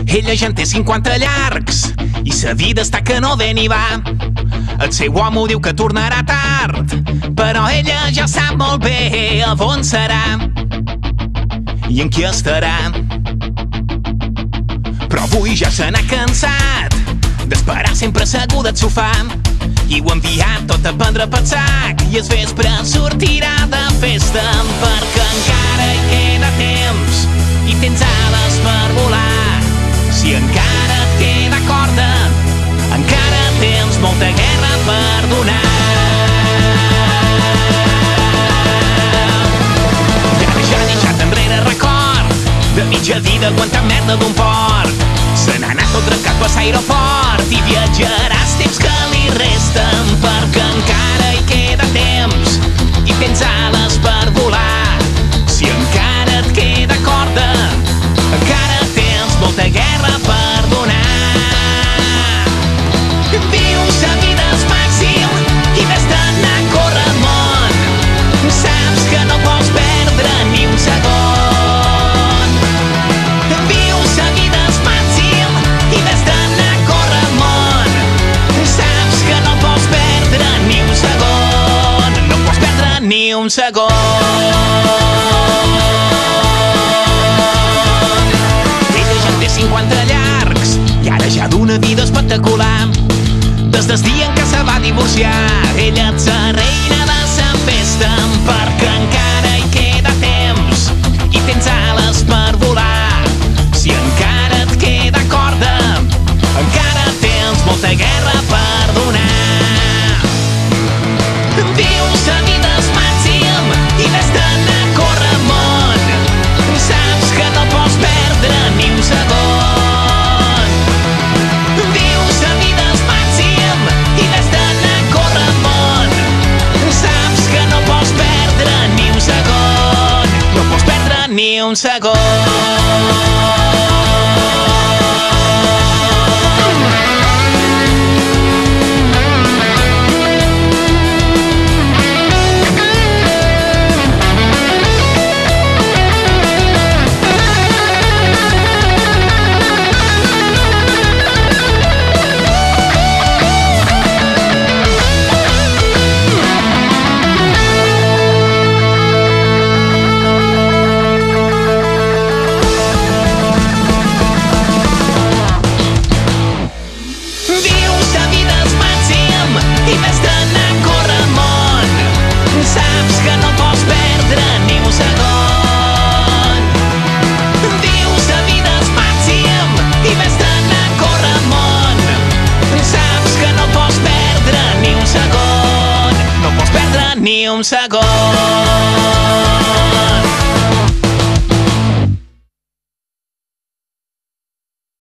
Ella ja en té 50 llargs i sa vida està que no ve ni va. El seu homo diu que tornarà tard, però ella ja sap molt bé on serà i en qui estarà. Però avui ja se n'ha cansat d'esperar sempre asseguda al sofà i ho ha enviat tot a prendre pel sac i es vespre sortirà de festa perquè encara hi queda temps i tens ales per volar. Si encara et queda corda, encara tens molta guerra per donar. I ara ja ha deixat enrere record de mitja vida aguantant merda d'un port. Se n'ha anat tot trencat per l'aeroport i viatjaràs temps que li resten perquè encara hi queda temps i tens ales per volar. Si encara et queda corda, encara tens molta guerra per donar. Viu sa vida al màxim i vés-te'n a córrer món. Saps que no pots perdre ni un segon. Viu sa vida al màxim i vés-te'n a córrer món. Saps que no pots perdre ni un segon. No pots perdre ni un segon. 50 llargs i ara ja d'una vida espectacular. Des del dia en què se va divorciar, ella és la reina de la festa perquè encara hi queda temps i tens ales per volar. Si encara et queda corda, encara tens molta guerra per donar. Viu sa vida al màxim i vés-te'n a córrer món. Saps que no pots perdre ni un segon. Viu sa vida al màxim i vés-te'n a córrer món. Saps que no pots perdre ni un segon. No pots perdre ni un segon. Ni un segon.